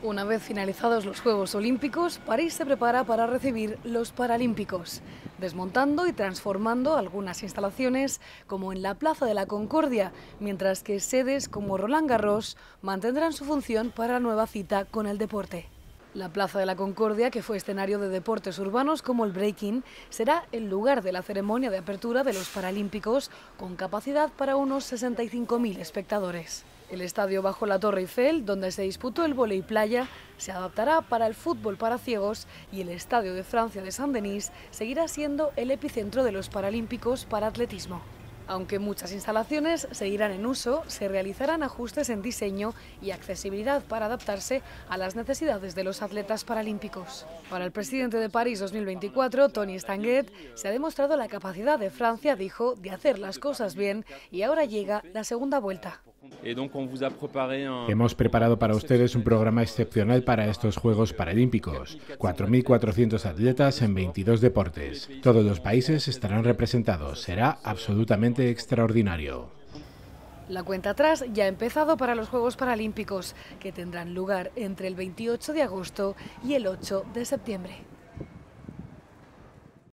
Una vez finalizados los Juegos Olímpicos, París se prepara para recibir los Paralímpicos, desmontando y transformando algunas instalaciones como en la Plaza de la Concordia, mientras que sedes como Roland Garros mantendrán su función para la nueva cita con el deporte. La Plaza de la Concordia, que fue escenario de deportes urbanos como el breaking, será el lugar de la ceremonia de apertura de los Paralímpicos, con capacidad para unos 65.000 espectadores. El estadio bajo la Torre Eiffel, donde se disputó el vóley playa, se adaptará para el fútbol para ciegos y el Estadio de Francia de Saint-Denis seguirá siendo el epicentro de los Paralímpicos para atletismo. Aunque muchas instalaciones seguirán en uso, se realizarán ajustes en diseño y accesibilidad para adaptarse a las necesidades de los atletas paralímpicos. Para el presidente de París 2024, Tony Estanguet, se ha demostrado la capacidad de Francia, dijo, de hacer las cosas bien, y ahora llega la segunda vuelta. Hemos preparado para ustedes un programa excepcional para estos Juegos Paralímpicos. 4.400 atletas en 22 deportes. Todos los países estarán representados. Será absolutamente extraordinario. La cuenta atrás ya ha empezado para los Juegos Paralímpicos, que tendrán lugar entre el 28 de agosto y el 8 de septiembre.